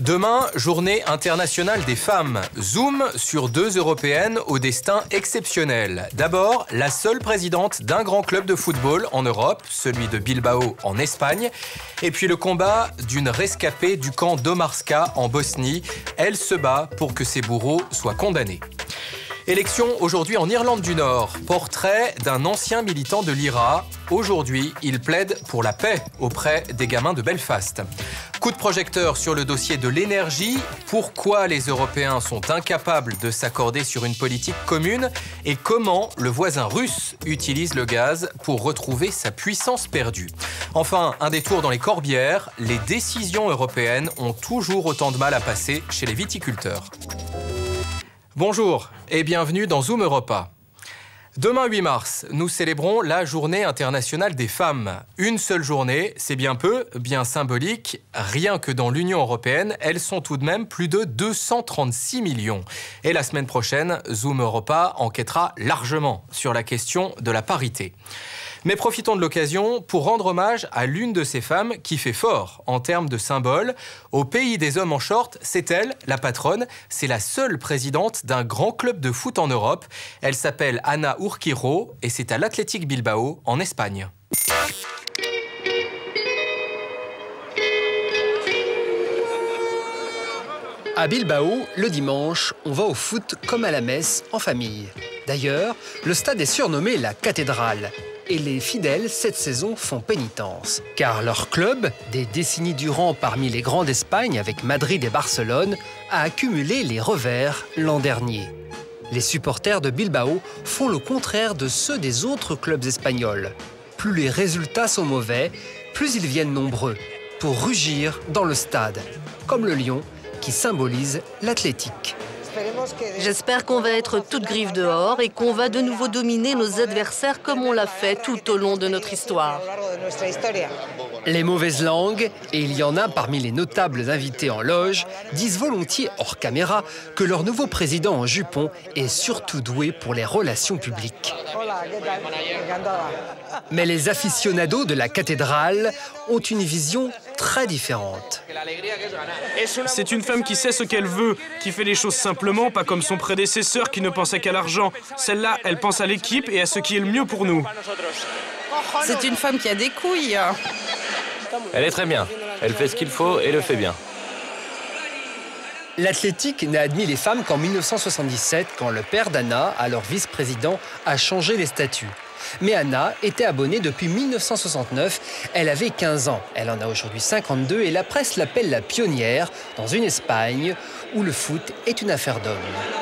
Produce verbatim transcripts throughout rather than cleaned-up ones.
Demain, journée internationale des femmes. Zoom sur deux européennes au destin exceptionnel. D'abord, la seule présidente d'un grand club de football en Europe, celui de Bilbao en Espagne. Et puis le combat d'une rescapée du camp d'Omarska en Bosnie. Elle se bat pour que ses bourreaux soient condamnés. Élection aujourd'hui en Irlande du Nord. Portrait d'un ancien militant de l'I R A. Aujourd'hui, il plaide pour la paix auprès des gamins de Belfast. Coup de projecteur sur le dossier de l'énergie. Pourquoi les Européens sont incapables de s'accorder sur une politique commune et comment le voisin russe utilise le gaz pour retrouver sa puissance perdue. Enfin, un détour dans les Corbières. Les décisions européennes ont toujours autant de mal à passer chez les viticulteurs. Bonjour et bienvenue dans Zoom Europa. Demain huit mars, nous célébrons la Journée internationale des femmes. Une seule journée, c'est bien peu, bien symbolique. Rien que dans l'Union européenne, elles sont tout de même plus de deux cent trente-six millions. Et la semaine prochaine, Zoom Europa enquêtera largement sur la question de la parité. Mais profitons de l'occasion pour rendre hommage à l'une de ces femmes qui fait fort en termes de symbole. Au pays des hommes en short, c'est elle, la patronne. C'est la seule présidente d'un grand club de foot en Europe. Elle s'appelle Ana Urquijo et c'est à l'Athletic Bilbao, en Espagne. À Bilbao, le dimanche, on va au foot comme à la messe, en famille. D'ailleurs, le stade est surnommé la cathédrale. Et les fidèles, cette saison, font pénitence. Car leur club, des décennies durant parmi les grands d'Espagne avec Madrid et Barcelone, a accumulé les revers l'an dernier. Les supporters de Bilbao font le contraire de ceux des autres clubs espagnols. Plus les résultats sont mauvais, plus ils viennent nombreux, pour rugir dans le stade, comme le lion qui symbolise l'Athletic. J'espère qu'on va être toutes griffes dehors et qu'on va de nouveau dominer nos adversaires comme on l'a fait tout au long de notre histoire. Les mauvaises langues, et il y en a parmi les notables invités en loge, disent volontiers hors caméra que leur nouveau président en jupon est surtout doué pour les relations publiques. Mais les aficionados de la cathédrale ont une vision très différente. C'est une femme qui sait ce qu'elle veut, qui fait les choses simplement, pas comme son prédécesseur qui ne pensait qu'à l'argent. Celle-là, elle pense à l'équipe et à ce qui est le mieux pour nous. C'est une femme qui a des couilles. Elle est très bien. Elle fait ce qu'il faut et le fait bien. L'Athletic n'a admis les femmes qu'en mille neuf cent soixante-dix-sept, quand le père d'Anna, alors vice-président, a changé les statuts. Mais Anna était abonnée depuis mille neuf cent soixante-neuf. Elle avait quinze ans. Elle en a aujourd'hui cinquante-deux et la presse l'appelle la pionnière dans une Espagne où le foot est une affaire d'hommes.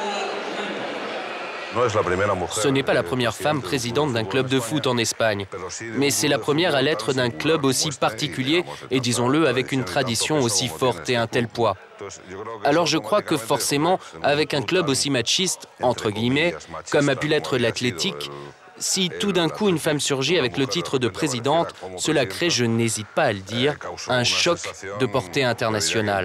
Ce n'est pas la première femme présidente d'un club de foot en Espagne, mais c'est la première à l'être d'un club aussi particulier et, disons-le, avec une tradition aussi forte et un tel poids. Alors je crois que forcément, avec un club aussi machiste, entre guillemets, comme a pu l'être l'Athletic, si tout d'un coup une femme surgit avec le titre de présidente, cela crée, je n'hésite pas à le dire, un choc de portée internationale.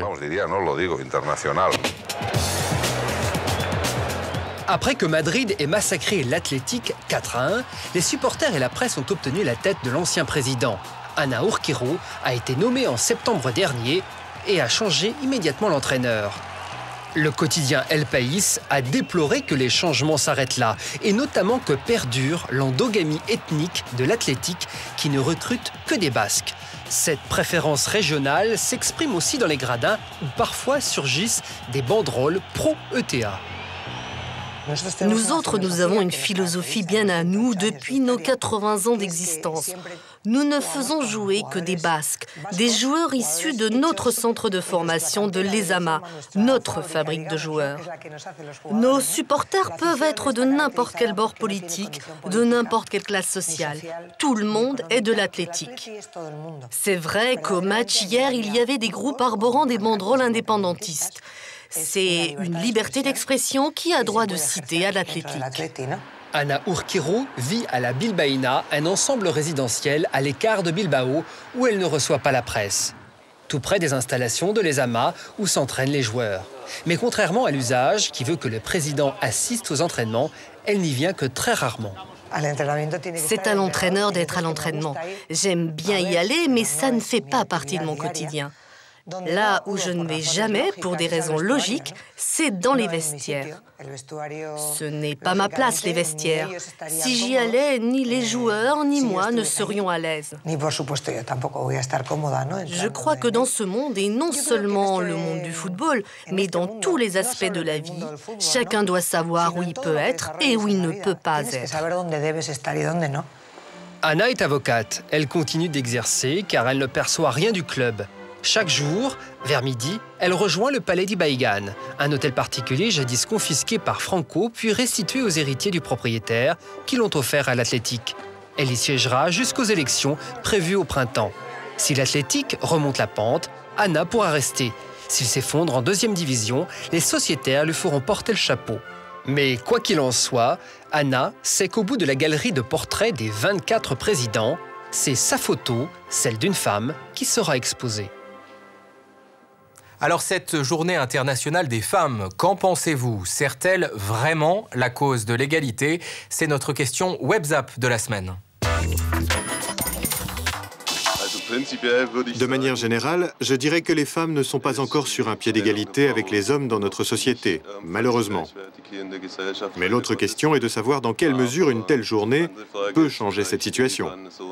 Après que Madrid ait massacré l'Athletic quatre à un, les supporters et la presse ont obtenu la tête de l'ancien président. Ana Urquijo a été nommée en septembre dernier et a changé immédiatement l'entraîneur. Le quotidien El País a déploré que les changements s'arrêtent là, et notamment que perdure l'endogamie ethnique de l'Athletic qui ne recrute que des Basques. Cette préférence régionale s'exprime aussi dans les gradins où parfois surgissent des banderoles pro-E T A. Nous autres, nous avons une philosophie bien à nous depuis nos quatre-vingts ans d'existence. Nous ne faisons jouer que des Basques, des joueurs issus de notre centre de formation de l'Ezama, notre fabrique de joueurs. Nos supporters peuvent être de n'importe quel bord politique, de n'importe quelle classe sociale. Tout le monde est de l'Athletic. C'est vrai qu'au match hier, il y avait des groupes arborant des banderoles indépendantistes. C'est une liberté d'expression qui a droit de citer à l'Athletic. Ana Urquijo vit à la Bilbaïna, un ensemble résidentiel à l'écart de Bilbao où elle ne reçoit pas la presse. Tout près des installations de l'Ezama où s'entraînent les joueurs. Mais contrairement à l'usage qui veut que le président assiste aux entraînements, elle n'y vient que très rarement. C'est à l'entraîneur d'être à l'entraînement. J'aime bien y aller, mais ça ne fait pas partie de mon quotidien. Là où je ne vais jamais, pour des raisons logiques, c'est dans les vestiaires. Ce n'est pas ma place, les vestiaires. Si j'y allais, ni les joueurs, ni moi ne serions à l'aise. Je crois que dans ce monde, et non seulement le monde du football, mais dans tous les aspects de la vie, chacun doit savoir où il peut être et où il ne peut pas être. Anna est avocate. Elle continue d'exercer car elle ne perçoit rien du club. Chaque jour, vers midi, elle rejoint le palais d'Ibaigan, un hôtel particulier jadis confisqué par Franco puis restitué aux héritiers du propriétaire qui l'ont offert à l'Athletic. Elle y siégera jusqu'aux élections prévues au printemps. Si l'Athletic remonte la pente, Anna pourra rester. S'il s'effondre en deuxième division, les sociétaires lui feront porter le chapeau. Mais quoi qu'il en soit, Anna sait qu'au bout de la galerie de portraits des vingt-quatre présidents, c'est sa photo, celle d'une femme, qui sera exposée. Alors cette journée internationale des femmes, qu'en pensez-vous? Sert-elle vraiment la cause de l'égalité? C'est notre question WebZap de la semaine. De manière générale, je dirais que les femmes ne sont pas encore sur un pied d'égalité avec les hommes dans notre société, malheureusement. Mais l'autre question est de savoir dans quelle mesure une telle journée peut changer cette situation.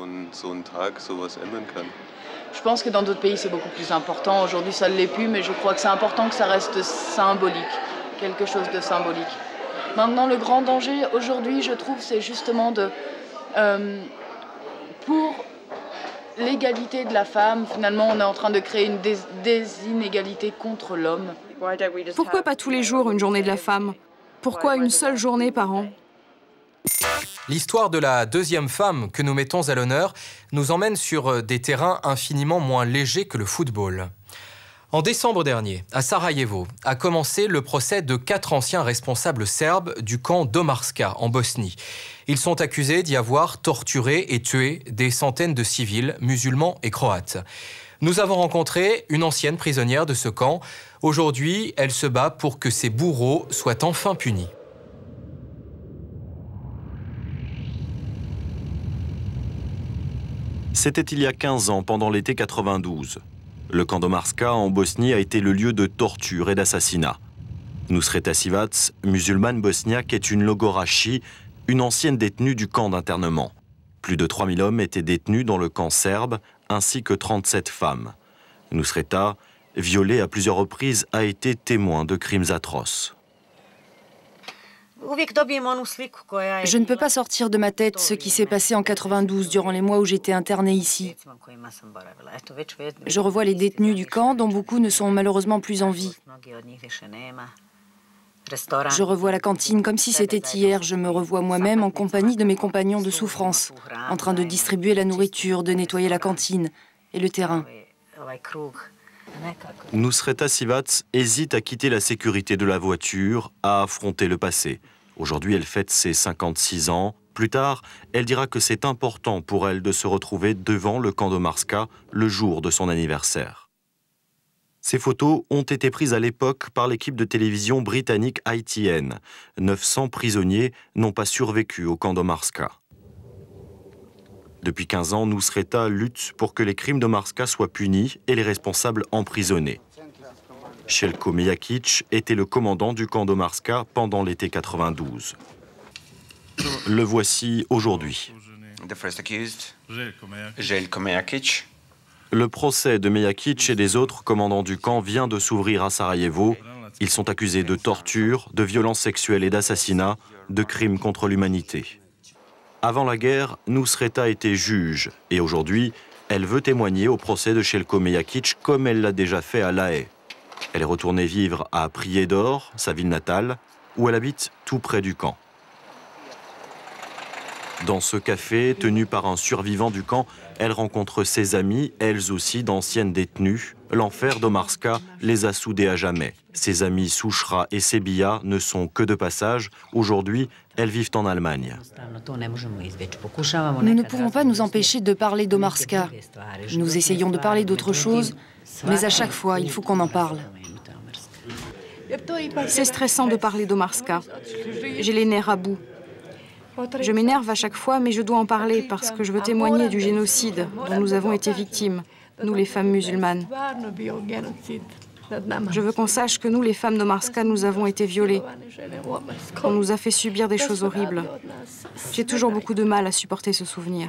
Je pense que dans d'autres pays, c'est beaucoup plus important. Aujourd'hui, ça ne l'est plus, mais je crois que c'est important que ça reste symbolique, quelque chose de symbolique. Maintenant, le grand danger, aujourd'hui, je trouve, c'est justement de... Euh, pour l'égalité de la femme, finalement, on est en train de créer une dés désinégalité contre l'homme. Pourquoi pas tous les jours une journée de la femme? Pourquoi une seule journée par an? L'histoire de la deuxième femme que nous mettons à l'honneur nous emmène sur des terrains infiniment moins légers que le football. En décembre dernier, à Sarajevo, a commencé le procès de quatre anciens responsables serbes du camp d'Omarska en Bosnie. Ils sont accusés d'y avoir torturé et tué des centaines de civils, musulmans et croates. Nous avons rencontré une ancienne prisonnière de ce camp. Aujourd'hui, elle se bat pour que ces bourreaux soient enfin punis. C'était il y a quinze ans, pendant l'été quatre-vingt-douze. Le camp d'Omarska en Bosnie a été le lieu de torture et d'assassinats. Nusreta Sivac, musulmane bosniaque, est une Logorachi, une ancienne détenue du camp d'internement. Plus de trois mille hommes étaient détenus dans le camp serbe, ainsi que trente-sept femmes. Nusreta, violée à plusieurs reprises, a été témoin de crimes atroces. Je ne peux pas sortir de ma tête ce qui s'est passé en quatre-vingt-douze durant les mois où j'étais internée ici. Je revois les détenus du camp dont beaucoup ne sont malheureusement plus en vie. Je revois la cantine comme si c'était hier. Je me revois moi-même en compagnie de mes compagnons de souffrance, en train de distribuer la nourriture, de nettoyer la cantine et le terrain. Nusreta Sivac hésite à quitter la sécurité de la voiture, à affronter le passé. Aujourd'hui, elle fête ses cinquante-six ans. Plus tard, elle dira que c'est important pour elle de se retrouver devant le camp d'Omarska le jour de son anniversaire. Ces photos ont été prises à l'époque par l'équipe de télévision britannique I T N. neuf cents prisonniers n'ont pas survécu au camp d'Omarska. Depuis quinze ans, Nusreta lutte pour que les crimes d'Omarska soient punis et les responsables emprisonnés. Shelko Mejakic était le commandant du camp d'Omarska pendant l'été quatre-vingt-douze. Le voici aujourd'hui. Le procès de Mejakic et des autres commandants du camp vient de s'ouvrir à Sarajevo. Ils sont accusés de torture, de violences sexuelles et d'assassinat, de crimes contre l'humanité. Avant la guerre, Nusreta était juge et aujourd'hui, elle veut témoigner au procès de Shelko Mejakic comme elle l'a déjà fait à La Haye. Elle est retournée vivre à Prijedor, sa ville natale, où elle habite tout près du camp. Dans ce café, tenu par un survivant du camp, elle rencontre ses amies, elles aussi d'anciennes détenues. L'enfer d'Omarska les a soudées à jamais. Ses amies Souchra et Sebia ne sont que de passage. Aujourd'hui, elles vivent en Allemagne. Nous ne pouvons pas nous empêcher de parler d'Omarska. Nous essayons de parler d'autre chose, mais à chaque fois, il faut qu'on en parle. C'est stressant de parler d'Omarska. J'ai les nerfs à bout. Je m'énerve à chaque fois, mais je dois en parler parce que je veux témoigner du génocide dont nous avons été victimes. nous les femmes musulmanes. Je veux qu'on sache que nous, les femmes de Marska, nous avons été violées. On nous a fait subir des choses horribles. J'ai toujours beaucoup de mal à supporter ce souvenir.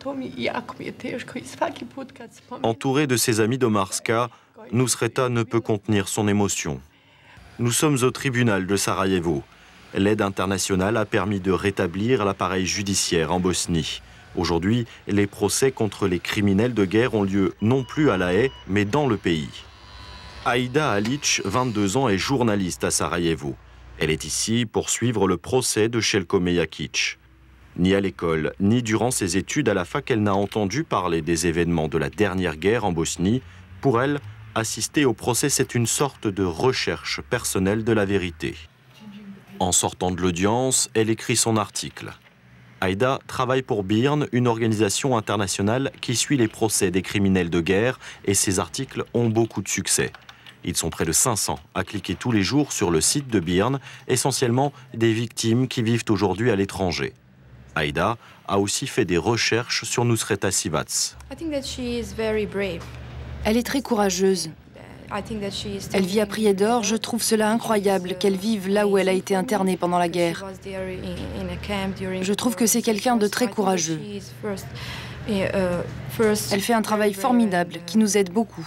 Entourée de ses amis de Marska, Nusreta ne peut contenir son émotion. Nous sommes au tribunal de Sarajevo. L'aide internationale a permis de rétablir l'appareil judiciaire en Bosnie. Aujourd'hui, les procès contre les criminels de guerre ont lieu non plus à La Haye, mais dans le pays. Aïda Alic, vingt-deux ans, est journaliste à Sarajevo. Elle est ici pour suivre le procès de Željko Mejakić. Ni à l'école, ni durant ses études à la fac, elle n'a entendu parler des événements de la dernière guerre en Bosnie. Pour elle, assister au procès, c'est une sorte de recherche personnelle de la vérité. En sortant de l'audience, elle écrit son article. Aïda travaille pour BIRN, une organisation internationale qui suit les procès des criminels de guerre, et ses articles ont beaucoup de succès. Ils sont près de cinq cents à cliquer tous les jours sur le site de BIRN, essentiellement des victimes qui vivent aujourd'hui à l'étranger. Aïda a aussi fait des recherches sur Nusreta Sivac. Elle est très courageuse. Elle vit à Prijedor. Je trouve cela incroyable qu'elle vive là où elle a été internée pendant la guerre. Je trouve que c'est quelqu'un de très courageux. Elle fait un travail formidable qui nous aide beaucoup.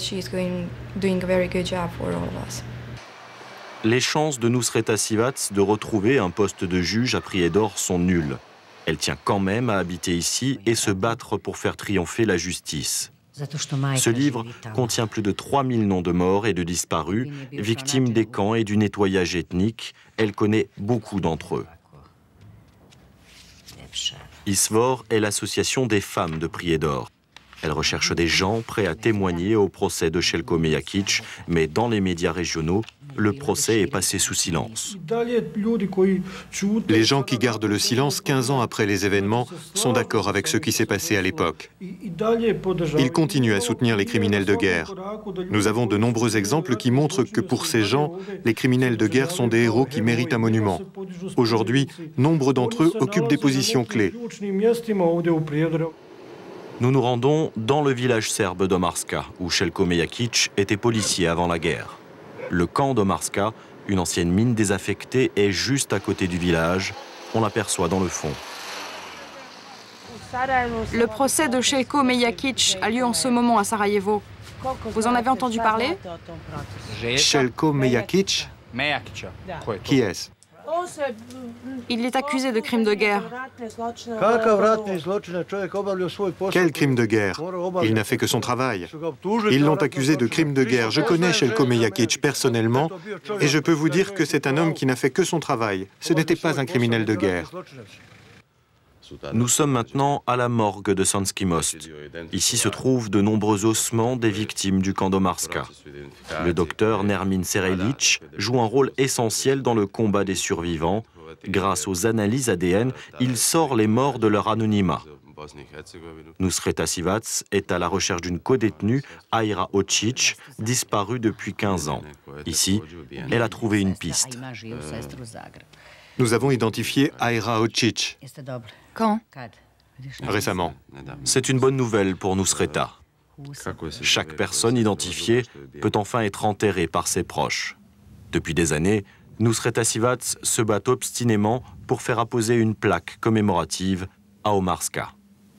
Les chances de Nusreta Sivac de retrouver un poste de juge à Prijedor sont nulles. Elle tient quand même à habiter ici et se battre pour faire triompher la justice. Ce livre contient plus de trois mille noms de morts et de disparus, victimes des camps et du nettoyage ethnique. Elle connaît beaucoup d'entre eux. ISVOR est l'association des femmes de Prijedor. Elle recherche des gens prêts à témoigner au procès de Željko Mejakić, mais dans les médias régionaux, le procès est passé sous silence. Les gens qui gardent le silence quinze ans après les événements sont d'accord avec ce qui s'est passé à l'époque. Ils continuent à soutenir les criminels de guerre. Nous avons de nombreux exemples qui montrent que pour ces gens, les criminels de guerre sont des héros qui méritent un monument. Aujourd'hui, nombre d'entre eux occupent des positions clés. Nous nous rendons dans le village serbe d'Omarska, où Željko Mejakić était policier avant la guerre. Le camp d'Omarska, une ancienne mine désaffectée, est juste à côté du village. On l'aperçoit dans le fond. Le procès de Željko Mejakić a lieu en ce moment à Sarajevo. Vous en avez entendu parler? Željko Mejakić? Qui est-ce? Il est accusé de crimes de guerre. Quel crime de guerre? Il n'a fait que son travail. Ils l'ont accusé de crime de guerre. Je connais Željko Mejakić personnellement et je peux vous dire que c'est un homme qui n'a fait que son travail. Ce n'était pas un criminel de guerre. Nous sommes maintenant à la morgue de Sanski Most. Ici se trouvent de nombreux ossements des victimes du camp d'Omarska. Le docteur Nermin Serelic joue un rôle essentiel dans le combat des survivants. Grâce aux analyses A D N, il sort les morts de leur anonymat. Nusreta Sivac est à la recherche d'une codétenue, Aira Ocic, disparue depuis quinze ans. Ici, elle a trouvé une piste. Nous avons identifié Aira Ocic. Quand? Récemment. C'est une bonne nouvelle pour Nusreta. Chaque personne identifiée peut enfin être enterrée par ses proches. Depuis des années, Nusreta Sivac se bat obstinément pour faire apposer une plaque commémorative à Omarska.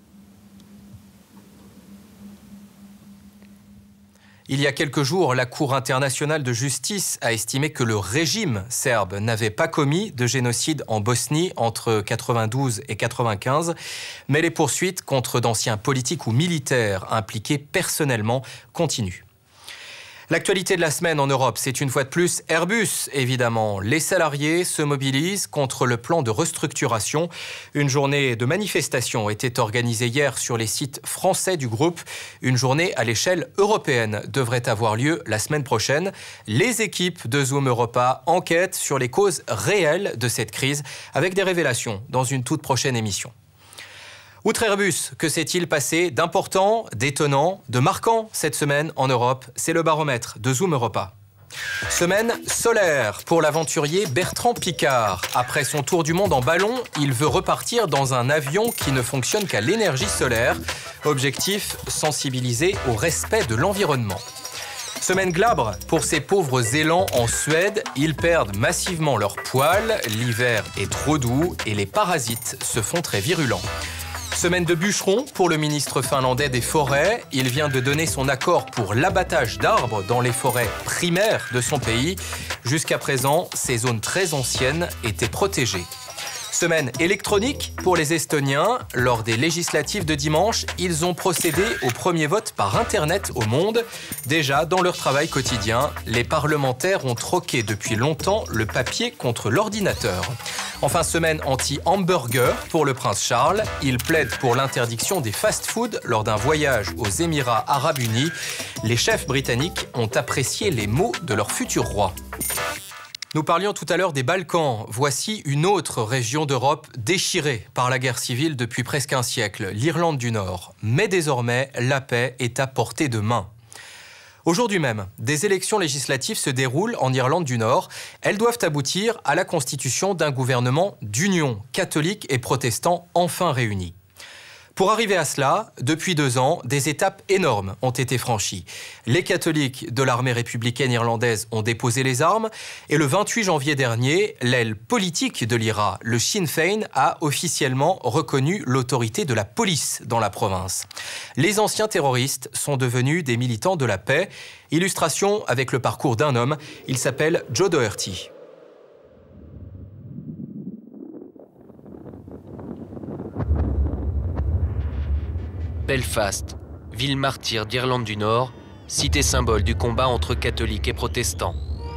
Il y a quelques jours, la Cour internationale de justice a estimé que le régime serbe n'avait pas commis de génocide en Bosnie entre quatre-vingt-douze et quatre-vingt-quinze, mais les poursuites contre d'anciens politiques ou militaires impliqués personnellement continuent. L'actualité de la semaine en Europe, c'est une fois de plus Airbus, évidemment. Les salariés se mobilisent contre le plan de restructuration. Une journée de manifestation était organisée hier sur les sites français du groupe. Une journée à l'échelle européenne devrait avoir lieu la semaine prochaine. Les équipes de Zoom Europa enquêtent sur les causes réelles de cette crise, avec des révélations dans une toute prochaine émission. Outre Airbus, que s'est-il passé d'important, d'étonnant, de marquant cette semaine en Europe? C'est le baromètre de Zoom Europa. Semaine solaire pour l'aventurier Bertrand Piccard. Après son tour du monde en ballon, il veut repartir dans un avion qui ne fonctionne qu'à l'énergie solaire. Objectif, sensibiliser au respect de l'environnement. Semaine glabre pour ces pauvres élans en Suède. Ils perdent massivement leurs poils, l'hiver est trop doux et les parasites se font très virulents. Semaine de bûcheron pour le ministre finlandais des Forêts. Il vient de donner son accord pour l'abattage d'arbres dans les forêts primaires de son pays. Jusqu'à présent, ces zones très anciennes étaient protégées. Semaine électronique pour les Estoniens. Lors des législatives de dimanche, ils ont procédé au premier vote par Internet au monde. Déjà, dans leur travail quotidien, les parlementaires ont troqué depuis longtemps le papier contre l'ordinateur. Enfin, semaine anti-hamburger pour le prince Charles. Il plaide pour l'interdiction des fast-foods lors d'un voyage aux Émirats arabes unis. Les chefs britanniques ont apprécié les mots de leur futur roi. Nous parlions tout à l'heure des Balkans. Voici une autre région d'Europe déchirée par la guerre civile depuis presque un siècle, l'Irlande du Nord. Mais désormais, la paix est à portée de main. Aujourd'hui même, des élections législatives se déroulent en Irlande du Nord. Elles doivent aboutir à la constitution d'un gouvernement d'union catholique et protestant enfin réunis. Pour arriver à cela, depuis deux ans, des étapes énormes ont été franchies. Les catholiques de l'armée républicaine irlandaise ont déposé les armes et le vingt-huit janvier dernier, l'aile politique de l'I R A, le Sinn Féin, a officiellement reconnu l'autorité de la police dans la province. Les anciens terroristes sont devenus des militants de la paix. Illustration avec le parcours d'un homme, il s'appelle Joe Doherty. Belfast, ville martyre d'Irlande du Nord, cité symbole du combat entre catholiques et protestants.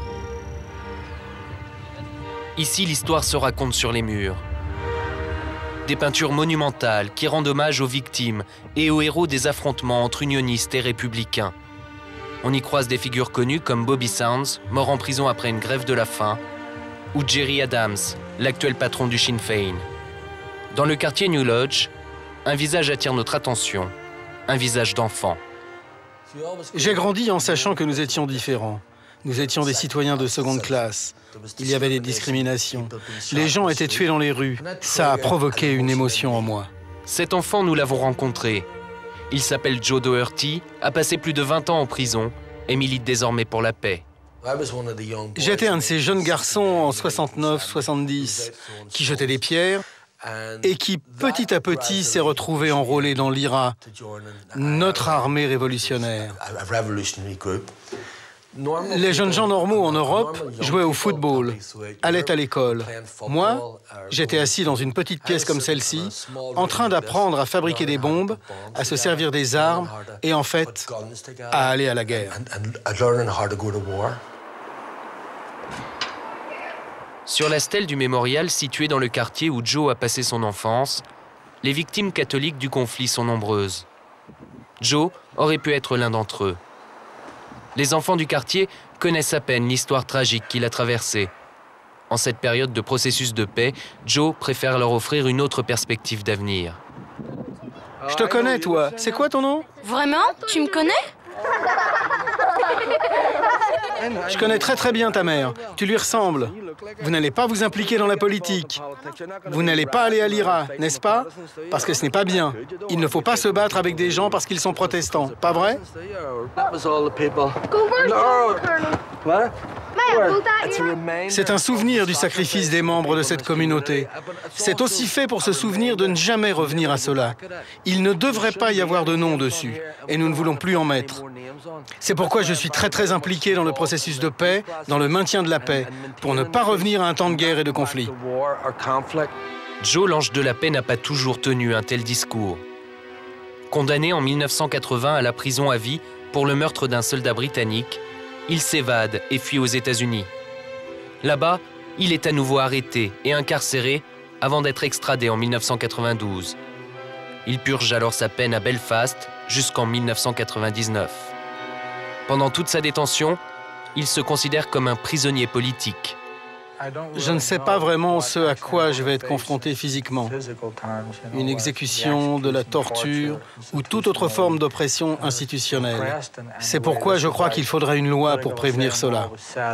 Ici, l'histoire se raconte sur les murs. Des peintures monumentales qui rendent hommage aux victimes et aux héros des affrontements entre unionistes et républicains. On y croise des figures connues comme Bobby Sands, mort en prison après une grève de la faim, ou Gerry Adams, l'actuel patron du Sinn Féin. Dans le quartier New Lodge, un visage attire notre attention, un visage d'enfant. J'ai grandi en sachant que nous étions différents. Nous étions des citoyens de seconde classe. Il y avait des discriminations. Les gens étaient tués dans les rues. Ça a provoqué une émotion en moi. Cet enfant, nous l'avons rencontré. Il s'appelle Joe Doherty, a passé plus de vingt ans en prison et milite désormais pour la paix. J'étais un de ces jeunes garçons en soixante-neuf soixante-dix qui jetaient des pierres et qui, petit à petit, s'est retrouvé enrôlé dans l'I R A, notre armée révolutionnaire. Les jeunes gens normaux en Europe jouaient au football, allaient à l'école. Moi, j'étais assis dans une petite pièce comme celle-ci, en train d'apprendre à fabriquer des bombes, à se servir des armes et, en fait, à aller à la guerre. Sur la stèle du mémorial situé dans le quartier où Joe a passé son enfance, les victimes catholiques du conflit sont nombreuses. Joe aurait pu être l'un d'entre eux. Les enfants du quartier connaissent à peine l'histoire tragique qu'il a traversée. En cette période de processus de paix, Joe préfère leur offrir une autre perspective d'avenir. Je te connais, toi. C'est quoi ton nom? Vraiment? Tu me connais? Je connais très très bien ta mère. Tu lui ressembles. Vous n'allez pas vous impliquer dans la politique. Vous n'allez pas aller à l'I R A, n'est-ce pas? Parce que ce n'est pas bien. Il ne faut pas se battre avec des gens parce qu'ils sont protestants. Pas vrai? C'est un souvenir du sacrifice des membres de cette communauté. C'est aussi fait pour se souvenir de ne jamais revenir à cela. Il ne devrait pas y avoir de nom dessus, et nous ne voulons plus en mettre. C'est pourquoi je suis très très impliqué dans le processus de paix, dans le maintien de la paix, pour ne pas revenir à un temps de guerre et de conflit. Joe, l'ange de la paix, n'a pas toujours tenu un tel discours. Condamné en mille neuf cent quatre-vingts à la prison à vie pour le meurtre d'un soldat britannique, il s'évade et fuit aux États-Unis. Là-bas, il est à nouveau arrêté et incarcéré avant d'être extradé en mille neuf cent quatre-vingt-douze. Il purge alors sa peine à Belfast jusqu'en mille neuf cent quatre-vingt-dix-neuf. Pendant toute sa détention, il se considère comme un prisonnier politique. Je ne sais pas vraiment ce à quoi je vais être confronté physiquement. Une exécution, de la torture ou toute autre forme d'oppression institutionnelle. C'est pourquoi je crois qu'il faudrait une loi pour prévenir cela.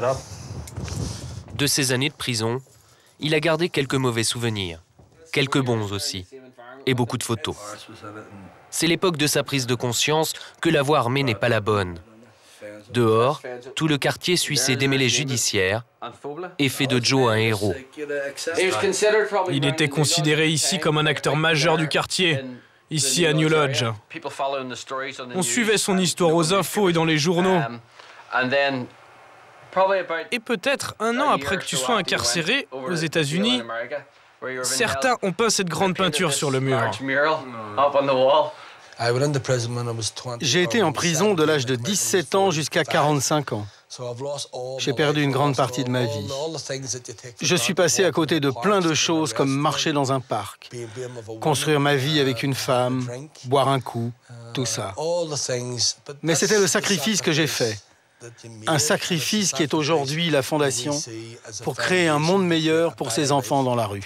De ces années de prison, il a gardé quelques mauvais souvenirs, quelques bons aussi, et beaucoup de photos. C'est l'époque de sa prise de conscience que la voie armée n'est pas la bonne. Dehors, tout le quartier suit ses démêlés judiciaires et fait de Joe un héros. Il était considéré ici comme un acteur majeur du quartier, ici à New Lodge. On suivait son histoire aux infos et dans les journaux. Et peut-être un an après que tu sois incarcéré aux États-Unis, certains ont peint cette grande peinture sur le mur. J'ai été en prison de l'âge de dix-sept ans jusqu'à quarante-cinq ans. J'ai perdu une grande partie de ma vie. Je suis passé à côté de plein de choses comme marcher dans un parc, construire ma vie avec une femme, boire un coup, tout ça. Mais c'était le sacrifice que j'ai fait. Un sacrifice qui est aujourd'hui la fondation pour créer un monde meilleur pour ces enfants dans la rue.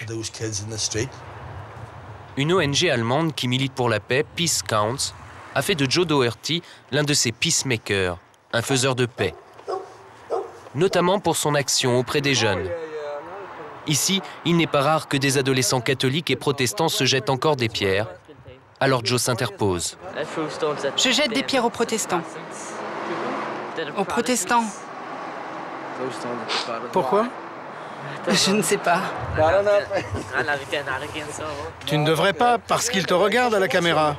Une O N G allemande qui milite pour la paix, Peace Counts, a fait de Joe Doherty l'un de ses peacemakers, un faiseur de paix. Notamment pour son action auprès des jeunes. Ici, il n'est pas rare que des adolescents catholiques et protestants se jettent encore des pierres. Alors Joe s'interpose. Je jette des pierres aux protestants. Aux protestants. Pourquoi? Je ne sais pas. Tu ne devrais pas, parce qu'ils te regardent à la caméra.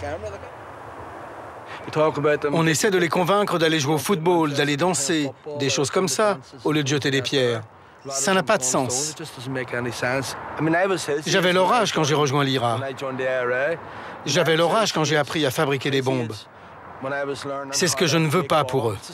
On essaie de les convaincre d'aller jouer au football, d'aller danser, des choses comme ça, au lieu de jeter des pierres. Ça n'a pas de sens. J'avais leur âge quand j'ai rejoint l'I R A. J'avais leur âge quand j'ai appris à fabriquer des bombes. C'est ce que je ne veux pas pour eux.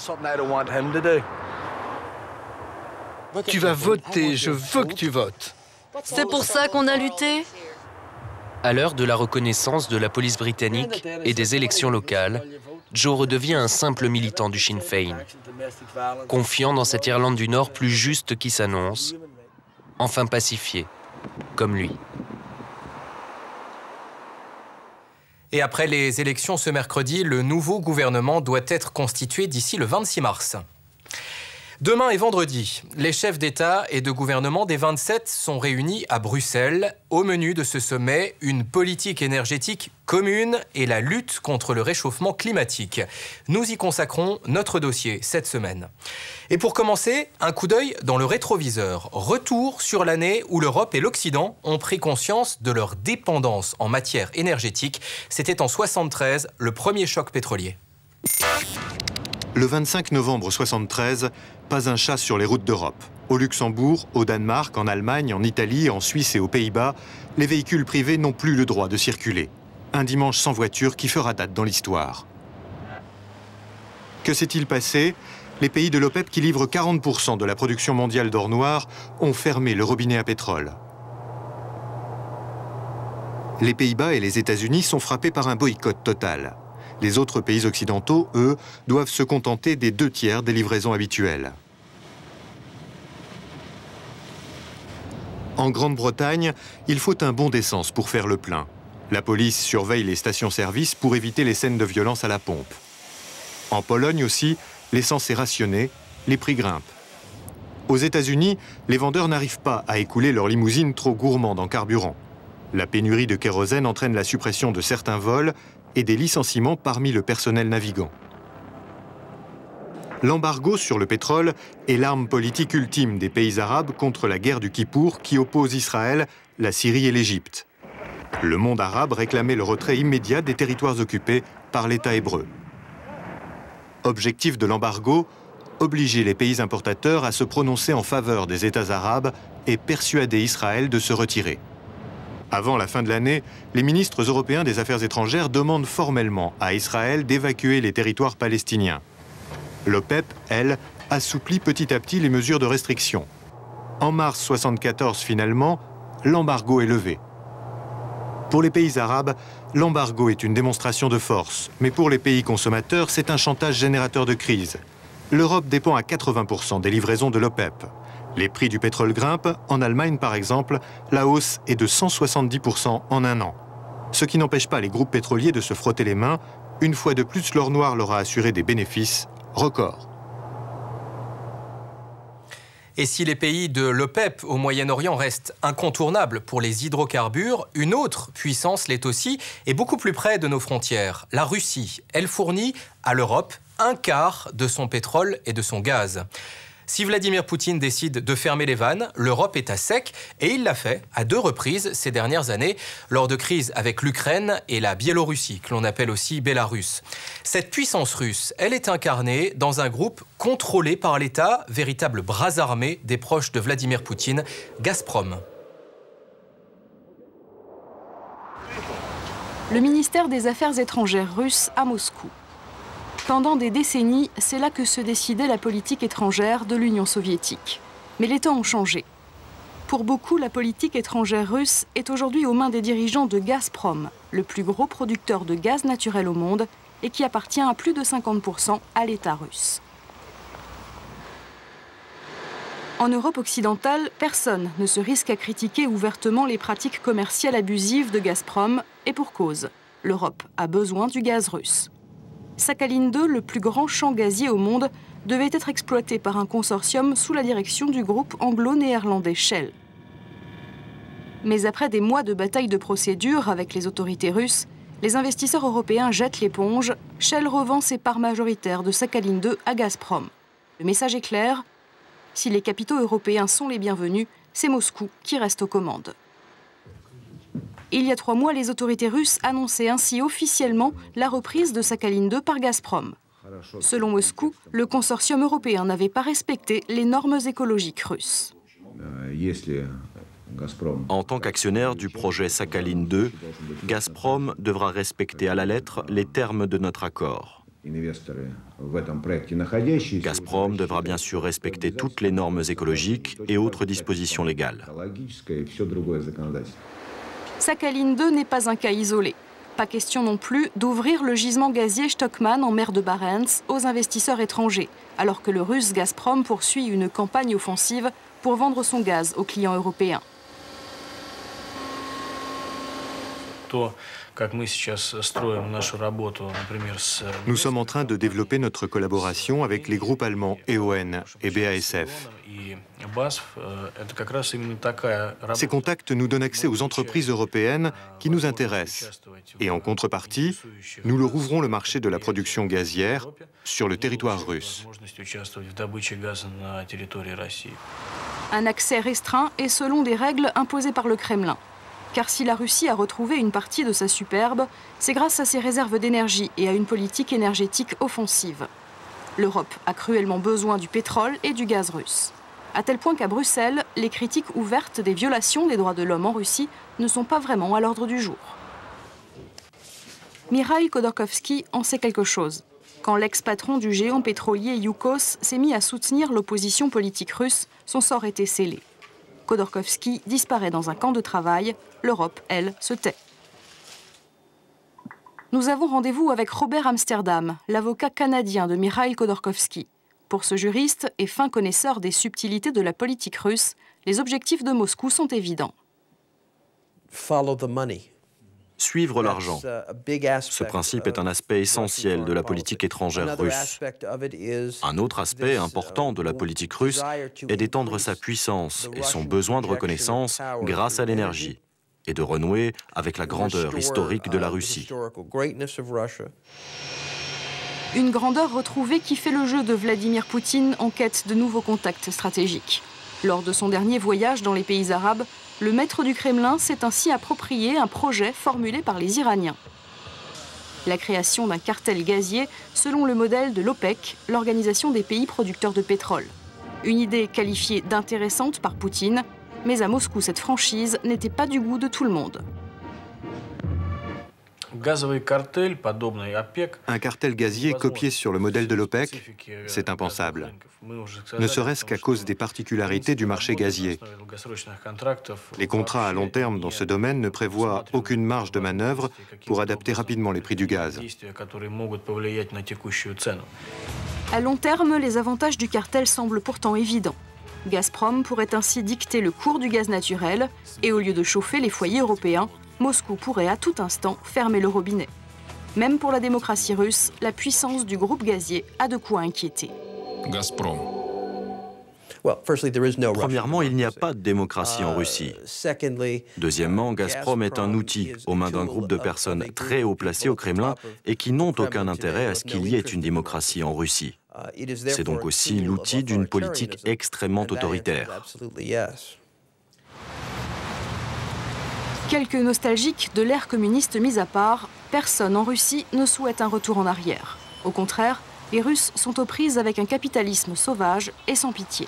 Tu vas voter, je veux que tu votes. C'est pour ça qu'on a lutté? À l'heure de la reconnaissance de la police britannique et des élections locales, Joe redevient un simple militant du Sinn Féin, confiant dans cette Irlande du Nord plus juste qui s'annonce, enfin pacifiée, comme lui. Et après les élections ce mercredi, le nouveau gouvernement doit être constitué d'ici le vingt-six mars. Demain et vendredi, les chefs d'État et de gouvernement des vingt-sept sont réunis à Bruxelles. Au menu de ce sommet, une politique énergétique commune et la lutte contre le réchauffement climatique. Nous y consacrons notre dossier cette semaine. Et pour commencer, un coup d'œil dans le rétroviseur. Retour sur l'année où l'Europe et l'Occident ont pris conscience de leur dépendance en matière énergétique. C'était en soixante-treize, le premier choc pétrolier. Le vingt-cinq novembre soixante-treize, pas un chat sur les routes d'Europe. Au Luxembourg, au Danemark, en Allemagne, en Italie, en Suisse et aux Pays-Bas, les véhicules privés n'ont plus le droit de circuler. Un dimanche sans voiture qui fera date dans l'histoire. Que s'est-il passé? Les pays de l'OPEP, qui livrent quarante pour cent de la production mondiale d'or noir, ont fermé le robinet à pétrole. Les Pays-Bas et les États-Unis sont frappés par un boycott total. Les autres pays occidentaux, eux, doivent se contenter des deux tiers des livraisons habituelles. En Grande-Bretagne, il faut un bon d'essence pour faire le plein. La police surveille les stations-service pour éviter les scènes de violence à la pompe. En Pologne aussi, l'essence est rationnée, les prix grimpent. Aux États-Unis, les vendeurs n'arrivent pas à écouler leurs limousines trop gourmandes en carburant. La pénurie de kérosène entraîne la suppression de certains vols et des licenciements parmi le personnel navigant. L'embargo sur le pétrole est l'arme politique ultime des pays arabes contre la guerre du Kippour qui oppose Israël, la Syrie et l'Égypte. Le monde arabe réclamait le retrait immédiat des territoires occupés par l'État hébreu. Objectif de l'embargo, obliger les pays importateurs à se prononcer en faveur des États arabes et persuader Israël de se retirer. Avant la fin de l'année, les ministres européens des Affaires étrangères demandent formellement à Israël d'évacuer les territoires palestiniens. L'OPEP, elle, assouplit petit à petit les mesures de restriction. En mars soixante-quatorze, finalement, l'embargo est levé. Pour les pays arabes, l'embargo est une démonstration de force, mais pour les pays consommateurs, c'est un chantage générateur de crise. L'Europe dépend à quatre-vingts pour cent des livraisons de l'OPEP. Les prix du pétrole grimpent. En Allemagne, par exemple, la hausse est de cent soixante-dix pour cent en un an. Ce qui n'empêche pas les groupes pétroliers de se frotter les mains. Une fois de plus, l'or noir leur a assuré des bénéfices records. Et si les pays de l'OPEP au Moyen-Orient restent incontournables pour les hydrocarbures, une autre puissance l'est aussi, et beaucoup plus près de nos frontières, la Russie. Elle fournit à l'Europe un quart de son pétrole et de son gaz. Si Vladimir Poutine décide de fermer les vannes, l'Europe est à sec, et il l'a fait à deux reprises ces dernières années, lors de crises avec l'Ukraine et la Biélorussie, que l'on appelle aussi Bélarus. Cette puissance russe, elle est incarnée dans un groupe contrôlé par l'État, véritable bras armé des proches de Vladimir Poutine, Gazprom. Le ministère des Affaires étrangères russe à Moscou. Pendant des décennies, c'est là que se décidait la politique étrangère de l'Union soviétique. Mais les temps ont changé. Pour beaucoup, la politique étrangère russe est aujourd'hui aux mains des dirigeants de Gazprom, le plus gros producteur de gaz naturel au monde et qui appartient à plus de cinquante pour cent à l'État russe. En Europe occidentale, personne ne se risque à critiquer ouvertement les pratiques commerciales abusives de Gazprom, et pour cause. L'Europe a besoin du gaz russe. Sakhalin deux, le plus grand champ gazier au monde, devait être exploité par un consortium sous la direction du groupe anglo-néerlandais Shell. Mais après des mois de bataille de procédure avec les autorités russes, les investisseurs européens jettent l'éponge. Shell revend ses parts majoritaires de Sakhalin deux à Gazprom. Le message est clair, si les capitaux européens sont les bienvenus, c'est Moscou qui reste aux commandes. Il y a trois mois, les autorités russes annonçaient ainsi officiellement la reprise de Sakhalin deux par Gazprom. Selon Moscou, le consortium européen n'avait pas respecté les normes écologiques russes. En tant qu'actionnaire du projet Sakhalin deux, Gazprom devra respecter à la lettre les termes de notre accord. Gazprom devra bien sûr respecter toutes les normes écologiques et autres dispositions légales. Sakhalin deux n'est pas un cas isolé. Pas question non plus d'ouvrir le gisement gazier Stockman en mer de Barents aux investisseurs étrangers, alors que le russe Gazprom poursuit une campagne offensive pour vendre son gaz aux clients européens. Nous sommes en train de développer notre collaboration avec les groupes allemands E O N et B A S F. Ces contacts nous donnent accès aux entreprises européennes qui nous intéressent. Et en contrepartie, nous leur ouvrons le marché de la production gazière sur le territoire russe. Un accès restreint et selon des règles imposées par le Kremlin. Car si la Russie a retrouvé une partie de sa superbe, c'est grâce à ses réserves d'énergie et à une politique énergétique offensive. L'Europe a cruellement besoin du pétrole et du gaz russe. À tel point qu'à Bruxelles, les critiques ouvertes des violations des droits de l'homme en Russie ne sont pas vraiment à l'ordre du jour. Mikhail Khodorkovsky en sait quelque chose. Quand l'ex-patron du géant pétrolier Yukos s'est mis à soutenir l'opposition politique russe, son sort était scellé. Khodorkovsky disparaît dans un camp de travail. L'Europe, elle, se tait. Nous avons rendez-vous avec Robert Amsterdam, l'avocat canadien de Mikhail Khodorkovsky. Pour ce juriste et fin connaisseur des subtilités de la politique russe, les objectifs de Moscou sont évidents. Suivre l'argent. Ce principe est un aspect essentiel de la politique étrangère russe. Un autre aspect important de la politique russe est d'étendre sa puissance et son besoin de reconnaissance grâce à l'énergie et de renouer avec la grandeur historique de la Russie. Une grandeur retrouvée qui fait le jeu de Vladimir Poutine en quête de nouveaux contacts stratégiques. Lors de son dernier voyage dans les pays arabes, le maître du Kremlin s'est ainsi approprié un projet formulé par les Iraniens. La création d'un cartel gazier selon le modèle de l'OPEC, l'organisation des pays producteurs de pétrole. Une idée qualifiée d'intéressante par Poutine, mais à Moscou, cette franchise n'était pas du goût de tout le monde. Un cartel gazier copié sur le modèle de l'OPEC, c'est impensable. Ne serait-ce qu'à cause des particularités du marché gazier. Les contrats à long terme dans ce domaine ne prévoient aucune marge de manœuvre pour adapter rapidement les prix du gaz. À long terme, les avantages du cartel semblent pourtant évidents. Gazprom pourrait ainsi dicter le cours du gaz naturel et au lieu de chauffer les foyers européens, Moscou pourrait à tout instant fermer le robinet. Même pour la démocratie russe, la puissance du groupe gazier a de quoi inquiéter. Gazprom. Premièrement, il n'y a pas de démocratie en Russie. Deuxièmement, Gazprom est un outil aux mains d'un groupe de personnes très haut placées au Kremlin et qui n'ont aucun intérêt à ce qu'il y ait une démocratie en Russie. C'est donc aussi l'outil d'une politique extrêmement autoritaire. Quelques nostalgiques de l'ère communiste mise à part, personne en Russie ne souhaite un retour en arrière. Au contraire, les Russes sont aux prises avec un capitalisme sauvage et sans pitié.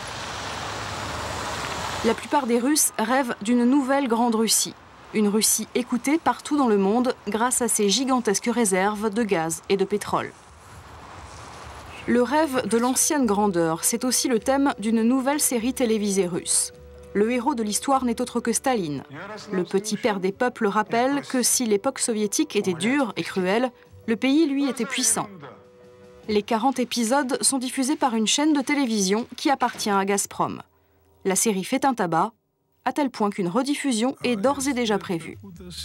La plupart des Russes rêvent d'une nouvelle grande Russie. Une Russie écoutée partout dans le monde grâce à ses gigantesques réserves de gaz et de pétrole. Le rêve de l'ancienne grandeur, c'est aussi le thème d'une nouvelle série télévisée russe. Le héros de l'histoire n'est autre que Staline. Le petit père des peuples rappelle que si l'époque soviétique était dure et cruelle, le pays, lui, était puissant. Les quarante épisodes sont diffusés par une chaîne de télévision qui appartient à Gazprom. La série fait un tabac, à tel point qu'une rediffusion est d'ores et déjà prévue.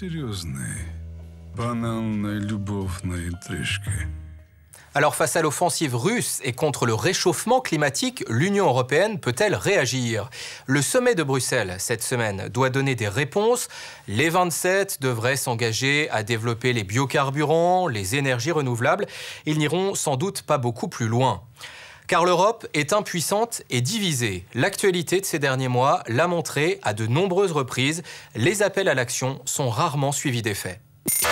Alors face à l'offensive russe et contre le réchauffement climatique, l'Union européenne peut-elle réagir? Le sommet de Bruxelles cette semaine doit donner des réponses. Les vingt-sept devraient s'engager à développer les biocarburants, les énergies renouvelables. Ils n'iront sans doute pas beaucoup plus loin. Car l'Europe est impuissante et divisée. L'actualité de ces derniers mois l'a montré à de nombreuses reprises. Les appels à l'action sont rarement suivis d'effet.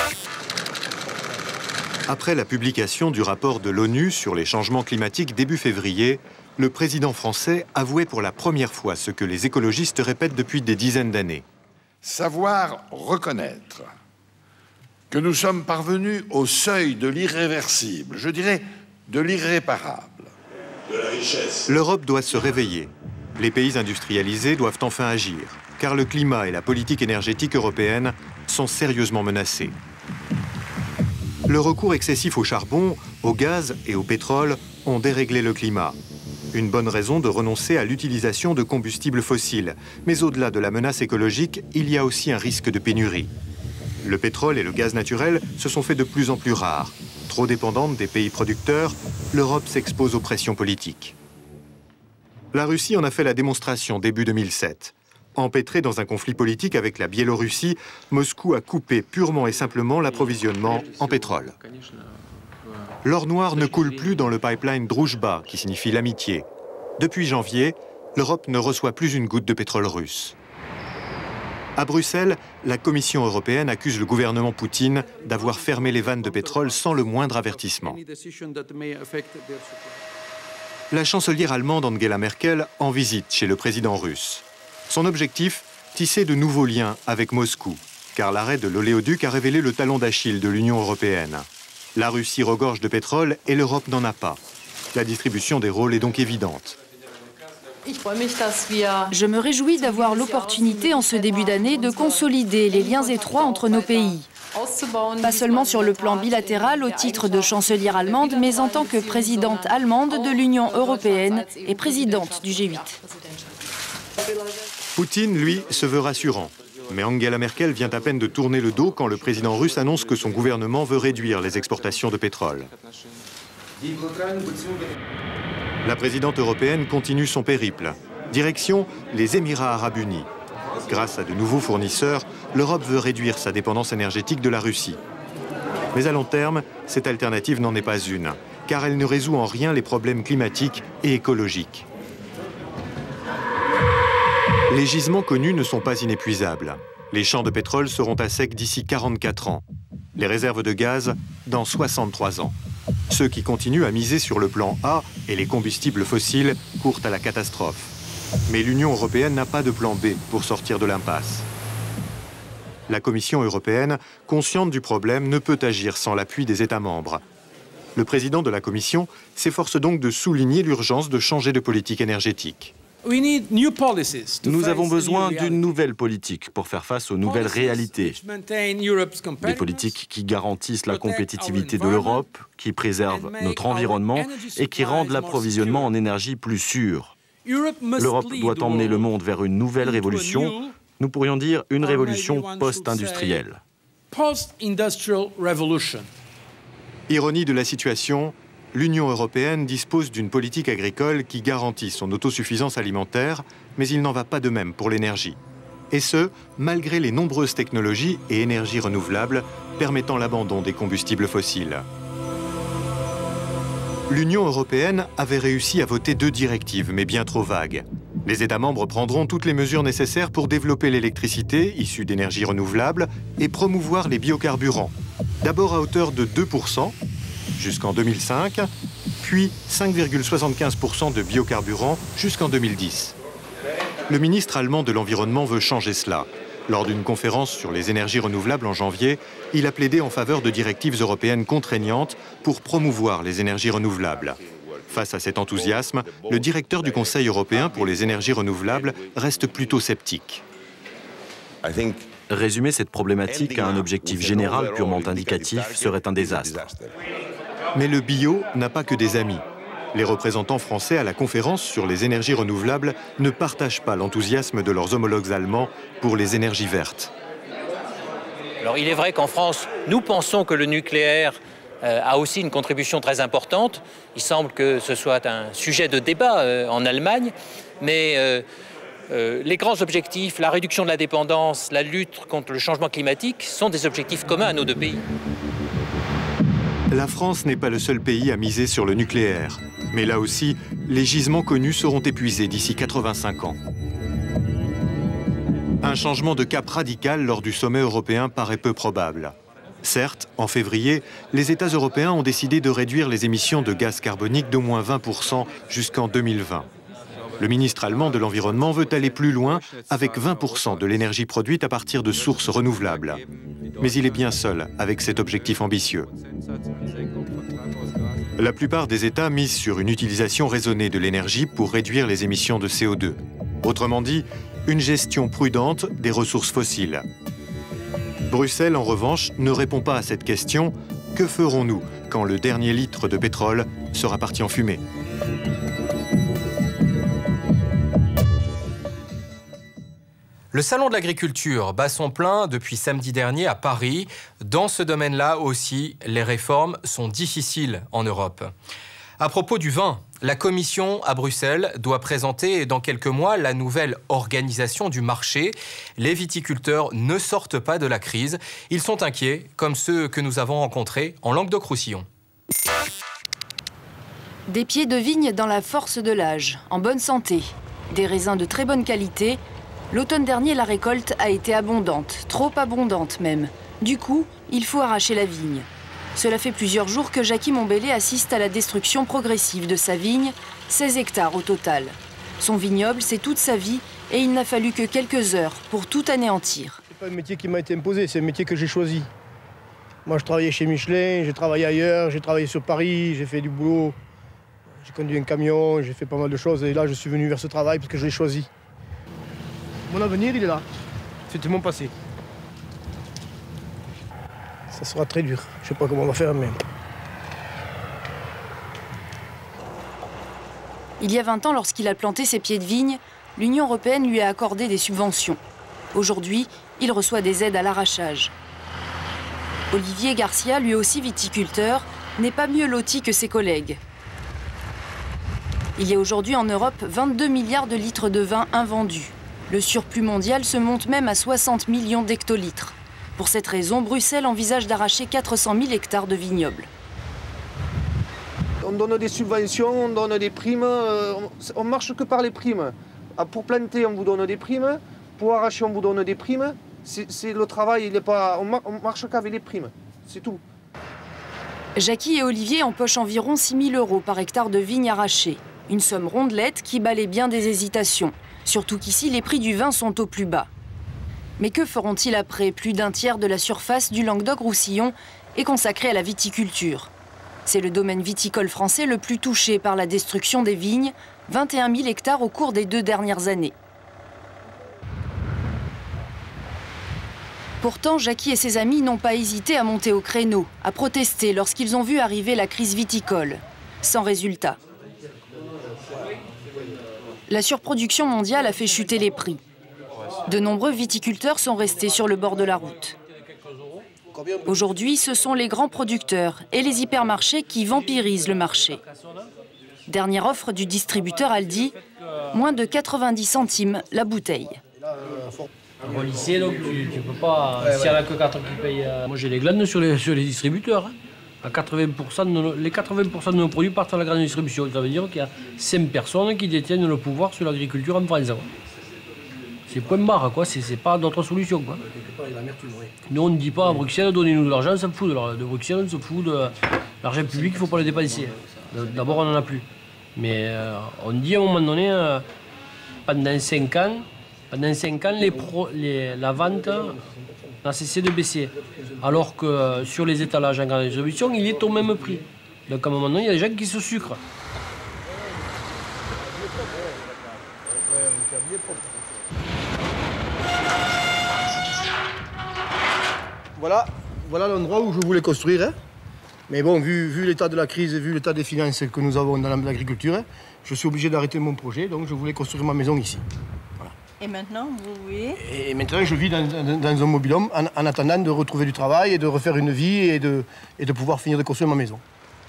Après la publication du rapport de l'ONU sur les changements climatiques début février, le président français avouait pour la première fois ce que les écologistes répètent depuis des dizaines d'années. Savoir reconnaître que nous sommes parvenus au seuil de l'irréversible, je dirais de l'irréparable. L'Europe doit se réveiller. Les pays industrialisés doivent enfin agir, car le climat et la politique énergétique européenne sont sérieusement menacés. Le recours excessif au charbon, au gaz et au pétrole ont déréglé le climat. Une bonne raison de renoncer à l'utilisation de combustibles fossiles. Mais au-delà de la menace écologique, il y a aussi un risque de pénurie. Le pétrole et le gaz naturel se sont fait de plus en plus rares. Trop dépendante des pays producteurs, l'Europe s'expose aux pressions politiques. La Russie en a fait la démonstration début deux mille sept. Empêtré dans un conflit politique avec la Biélorussie, Moscou a coupé purement et simplement l'approvisionnement en pétrole. L'or noir ne coule plus dans le pipeline Droujba, qui signifie l'amitié. Depuis janvier, l'Europe ne reçoit plus une goutte de pétrole russe. À Bruxelles, la Commission européenne accuse le gouvernement Poutine d'avoir fermé les vannes de pétrole sans le moindre avertissement. La chancelière allemande Angela Merkel en visite chez le président russe. Son objectif, tisser de nouveaux liens avec Moscou, car l'arrêt de l'oléoduc a révélé le talon d'Achille de l'Union européenne. La Russie regorge de pétrole et l'Europe n'en a pas. La distribution des rôles est donc évidente. Je me réjouis d'avoir l'opportunité en ce début d'année de consolider les liens étroits entre nos pays. Pas seulement sur le plan bilatéral au titre de chancelière allemande, mais en tant que présidente allemande de l'Union européenne et présidente du G huit. Poutine, lui, se veut rassurant. Mais Angela Merkel vient à peine de tourner le dos quand le président russe annonce que son gouvernement veut réduire les exportations de pétrole. La présidente européenne continue son périple. Direction les Émirats arabes unis. Grâce à de nouveaux fournisseurs, l'Europe veut réduire sa dépendance énergétique de la Russie. Mais à long terme, cette alternative n'en est pas une, car elle ne résout en rien les problèmes climatiques et écologiques. Les gisements connus ne sont pas inépuisables. Les champs de pétrole seront à sec d'ici quarante-quatre ans. Les réserves de gaz dans soixante-trois ans. Ceux qui continuent à miser sur le plan A et les combustibles fossiles courent à la catastrophe. Mais l'Union européenne n'a pas de plan B pour sortir de l'impasse. La Commission européenne, consciente du problème, ne peut agir sans l'appui des États membres. Le président de la Commission s'efforce donc de souligner l'urgence de changer de politique énergétique. Nous avons besoin d'une nouvelle politique pour faire face aux nouvelles réalités. Des politiques qui garantissent la compétitivité de l'Europe, qui préservent notre environnement et qui rendent l'approvisionnement en énergie plus sûr. L'Europe doit emmener le monde vers une nouvelle révolution, nous pourrions dire une révolution post-industrielle. Ironie de la situation, l'Union européenne dispose d'une politique agricole qui garantit son autosuffisance alimentaire, mais il n'en va pas de même pour l'énergie. Et ce, malgré les nombreuses technologies et énergies renouvelables permettant l'abandon des combustibles fossiles. L'Union européenne avait réussi à voter deux directives, mais bien trop vagues. Les États membres prendront toutes les mesures nécessaires pour développer l'électricité issue d'énergies renouvelables et promouvoir les biocarburants. D'abord à hauteur de deux pour cent jusqu'en deux mille cinq, puis cinq virgule soixante-quinze pour cent de biocarburants jusqu'en deux mille dix. Le ministre allemand de l'Environnement veut changer cela. Lors d'une conférence sur les énergies renouvelables en janvier, il a plaidé en faveur de directives européennes contraignantes pour promouvoir les énergies renouvelables. Face à cet enthousiasme, le directeur du Conseil européen pour les énergies renouvelables reste plutôt sceptique. Résumer cette problématique à un objectif général purement indicatif serait un désastre. Mais le bio n'a pas que des amis. Les représentants français à la conférence sur les énergies renouvelables ne partagent pas l'enthousiasme de leurs homologues allemands pour les énergies vertes. Alors il est vrai qu'en France, nous pensons que le nucléaire euh, a aussi une contribution très importante. Il semble que ce soit un sujet de débat euh, en Allemagne, mais euh, euh, les grands objectifs, la réduction de la dépendance, la lutte contre le changement climatique, sont des objectifs communs à nos deux pays. La France n'est pas le seul pays à miser sur le nucléaire. Mais là aussi, les gisements connus seront épuisés d'ici quatre-vingt-cinq ans. Un changement de cap radical lors du sommet européen paraît peu probable. Certes, en février, les États européens ont décidé de réduire les émissions de gaz carbonique d'au moins vingt pour cent jusqu'en deux mille vingt. Le ministre allemand de l'Environnement veut aller plus loin avec vingt pour cent de l'énergie produite à partir de sources renouvelables. Mais il est bien seul avec cet objectif ambitieux. La plupart des États misent sur une utilisation raisonnée de l'énergie pour réduire les émissions de C O deux. Autrement dit, une gestion prudente des ressources fossiles. Bruxelles, en revanche, ne répond pas à cette question. Que ferons-nous quand le dernier litre de pétrole sera parti en fumée ? Le Salon de l'agriculture bat son plein depuis samedi dernier à Paris. Dans ce domaine-là aussi, les réformes sont difficiles en Europe. À propos du vin, la Commission à Bruxelles doit présenter dans quelques mois la nouvelle organisation du marché. Les viticulteurs ne sortent pas de la crise. Ils sont inquiets, comme ceux que nous avons rencontrés en Languedoc-Roussillon. Des pieds de vigne dans la force de l'âge, en bonne santé, des raisins de très bonne qualité. L'automne dernier, la récolte a été abondante, trop abondante même. Du coup, il faut arracher la vigne. Cela fait plusieurs jours que Jackie Montbellé assiste à la destruction progressive de sa vigne, seize hectares au total. Son vignoble, c'est toute sa vie et il n'a fallu que quelques heures pour tout anéantir. C'est pas un métier qui m'a été imposé, c'est un métier que j'ai choisi. Moi, je travaillais chez Michelin, j'ai travaillé ailleurs, j'ai travaillé sur Paris, j'ai fait du boulot. J'ai conduit un camion, j'ai fait pas mal de choses et là, je suis venu vers ce travail parce que je l'ai choisi. Mon avenir, il est là. C'était mon passé. Ça sera très dur. Je ne sais pas comment on va faire, mais... Il y a vingt ans, lorsqu'il a planté ses pieds de vigne, l'Union européenne lui a accordé des subventions. Aujourd'hui, il reçoit des aides à l'arrachage. Olivier Garcia, lui aussi viticulteur, n'est pas mieux loti que ses collègues. Il y a aujourd'hui en Europe vingt-deux milliards de litres de vin invendus. Le surplus mondial se monte même à soixante millions d'hectolitres. Pour cette raison, Bruxelles envisage d'arracher quatre cent mille hectares de vignobles. On donne des subventions, on donne des primes, on ne marche que par les primes. Pour planter, on vous donne des primes, pour arracher, on vous donne des primes. C'est le travail, il est pas, on ne marche qu'avec les primes, c'est tout. Jackie et Olivier empochent environ six mille euros par hectare de vigne arrachée. Une somme rondelette qui balaie bien des hésitations. Surtout qu'ici, les prix du vin sont au plus bas. Mais que feront-ils après? Plus d'un tiers de la surface du Languedoc-Roussillon est consacrée à la viticulture. C'est le domaine viticole français le plus touché par la destruction des vignes, vingt et un mille hectares au cours des deux dernières années. Pourtant, Jackie et ses amis n'ont pas hésité à monter au créneau, à protester lorsqu'ils ont vu arriver la crise viticole. Sans résultat. La surproduction mondiale a fait chuter les prix. De nombreux viticulteurs sont restés sur le bord de la route. Aujourd'hui, ce sont les grands producteurs et les hypermarchés qui vampirisent le marché. Dernière offre du distributeur Aldi, moins de quatre-vingt-dix centimes la bouteille. Au lycée, donc tu, tu peux pas. Ouais, s'il y en a que quatre qui payent. Euh... Moi j'ai les glandes sur les, sur les distributeurs. Hein. À quatre-vingts pour cent de nos, les quatre-vingts pour cent de nos produits partent à la grande distribution. Ça veut dire qu'il y a cinq personnes qui détiennent le pouvoir sur l'agriculture en France. C'est point barre, quoi. C'est pas d'autre solution, quoi. Nous, on ne dit pas à Bruxelles, donnez-nous de l'argent, on s'en fout de, de Bruxelles, on se fout de l'argent public, il ne faut pas le dépenser. D'abord, on n'en a plus. Mais euh, on dit à un moment donné, euh, pendant cinq ans, pendant cinq ans les pro, les, la vente n'a cessé de baisser. Alors que euh, sur les étalages en grande distribution, il est au même prix. Donc à un moment donné, il y a des gens qui se sucrent. Voilà, voilà l'endroit où je voulais construire. Hein. Mais bon, vu, vu l'état de la crise et vu l'état des finances que nous avons dans l'agriculture, hein, je suis obligé d'arrêter mon projet, donc je voulais construire ma maison ici. Voilà. Et maintenant, vous vivez? Et maintenant, je vis dans, dans, dans un mobil-home en, en attendant de retrouver du travail et de refaire une vie et de, et de pouvoir finir de construire ma maison.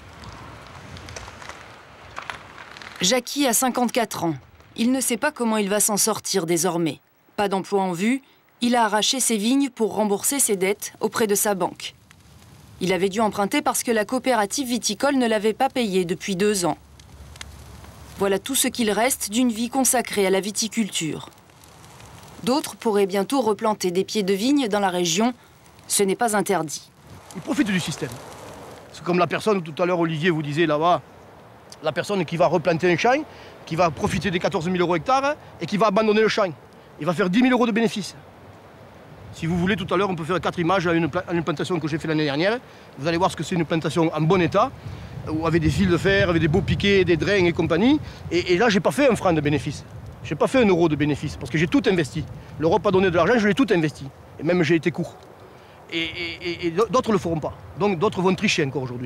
Jackie a cinquante-quatre ans. Il ne sait pas comment il va s'en sortir désormais. Pas d'emploi en vue. Il a arraché ses vignes pour rembourser ses dettes auprès de sa banque. Il avait dû emprunter parce que la coopérative viticole ne l'avait pas payé depuis deux ans. Voilà tout ce qu'il reste d'une vie consacrée à la viticulture. D'autres pourraient bientôt replanter des pieds de vigne dans la région. Ce n'est pas interdit. Ils profitent du système. C'est comme la personne, tout à l'heure, Olivier vous disait là-bas, la personne qui va replanter un champ, qui va profiter des quatorze mille euros hectares et qui va abandonner le champ. Il va faire dix mille euros de bénéfices. Si vous voulez, tout à l'heure, on peut faire quatre images à une, à une plantation que j'ai fait l'année dernière. Vous allez voir ce que c'est une plantation en bon état, où avec des fils de fer, avec des beaux piquets, des drains et compagnie. Et, et là, je n'ai pas fait un franc de bénéfice. Je n'ai pas fait un euro de bénéfice, parce que j'ai tout investi. L'Europe a donné de l'argent, je l'ai tout investi. Et même j'ai été court. Et, et, et d'autres ne le feront pas. Donc d'autres vont tricher encore aujourd'hui.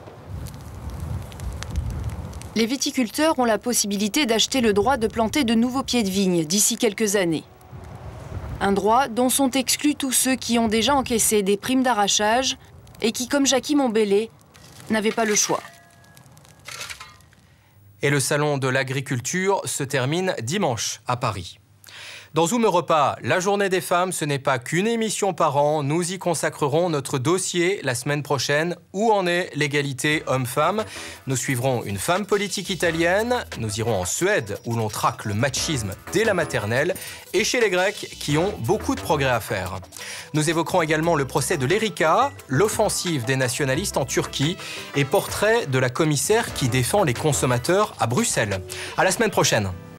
Les viticulteurs ont la possibilité d'acheter le droit de planter de nouveaux pieds de vigne d'ici quelques années. Un droit dont sont exclus tous ceux qui ont déjà encaissé des primes d'arrachage et qui, comme Jackie Montbellé, n'avaient pas le choix. Et le salon de l'agriculture se termine dimanche à Paris. Dans Zoom Repas, la journée des femmes, ce n'est pas qu'une émission par an. Nous y consacrerons notre dossier la semaine prochaine. Où en est l'égalité homme-femme? Nous suivrons une femme politique italienne. Nous irons en Suède, où l'on traque le machisme dès la maternelle. Et chez les Grecs, qui ont beaucoup de progrès à faire. Nous évoquerons également le procès de l'Erika, l'offensive des nationalistes en Turquie et portrait de la commissaire qui défend les consommateurs à Bruxelles. À la semaine prochaine.